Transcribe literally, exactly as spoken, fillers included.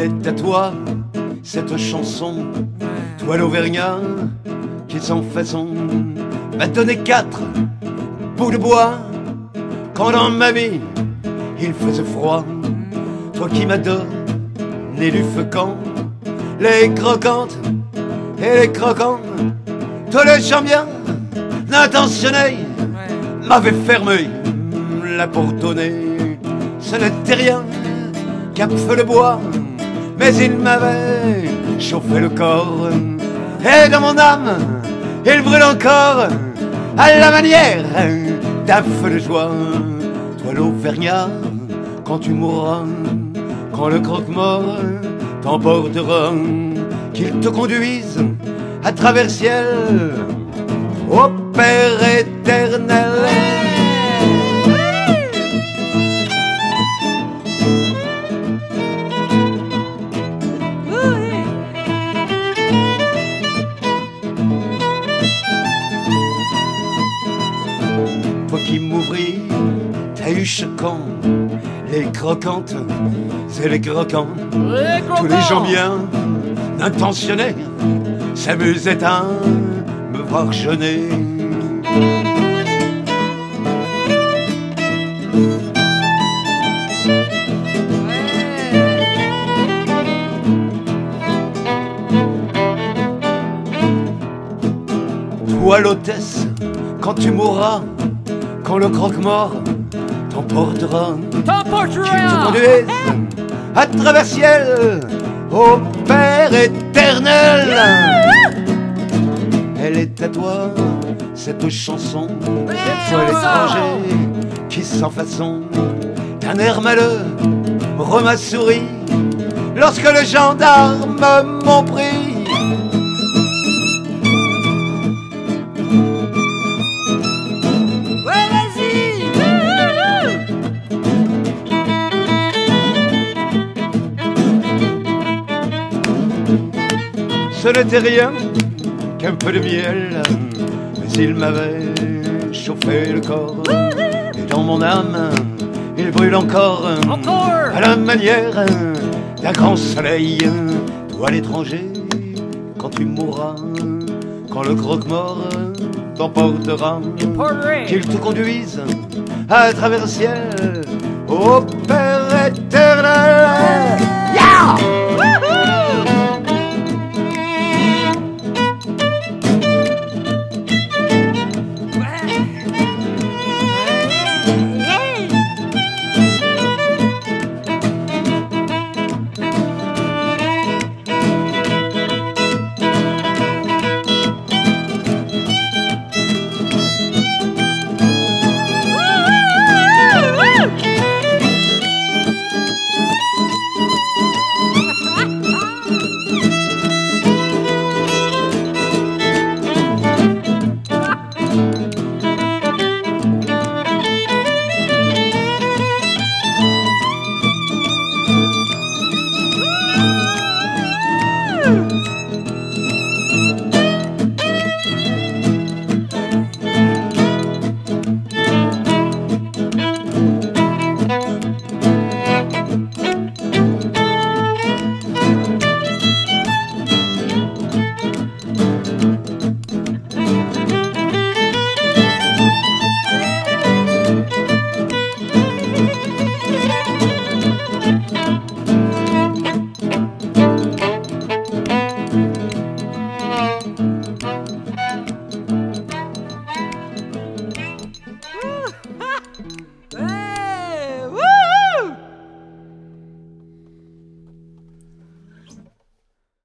Elle est à toi, cette chanson, toi l'Auvergnat, qui sans façon m'a donné quatre bouts de bois, quand dans ma vie il faisait froid. Toi qui m'as donné du feu quand les croquantes et les croquants, toi le chant bien intentionné m'avait fermé la porte au nez. Ce n'était rien qu'un feu de bois, mais il m'avait chauffé le corps. Et dans mon âme, il brûle encore à la manière d'un feu de joie. Toi l'Auvergnat, quand tu mourras, quand le croque-mort t'emportera, qu'il te conduise à travers ciel, ô Père éternel. Toi qui m'ouvris ta huche quand les croquantes et les croquants, Les tous les gens bien intentionnés s'amusaient à me voir jeûner. Toi l'hôtesse, quand tu mourras, quand le croque-mort t'emportera, qu'il te conduise à travers ciel, ô Père éternel. Elle est à toi, cette chanson, toi l'étranger qui sans façon, d'un air malheureux, m'a souri lorsque le gendarme m'ont pris. Ce n'était rien qu'un peu de miel, mais il m'avait chauffé le corps. Et dans mon âme, il brûle encore, Encore à la manière d'un grand soleil. Toi l'étranger, quand tu mourras, quand le croque-mort t'emportera, qu'il te conduise à travers le ciel, ô Père éternel.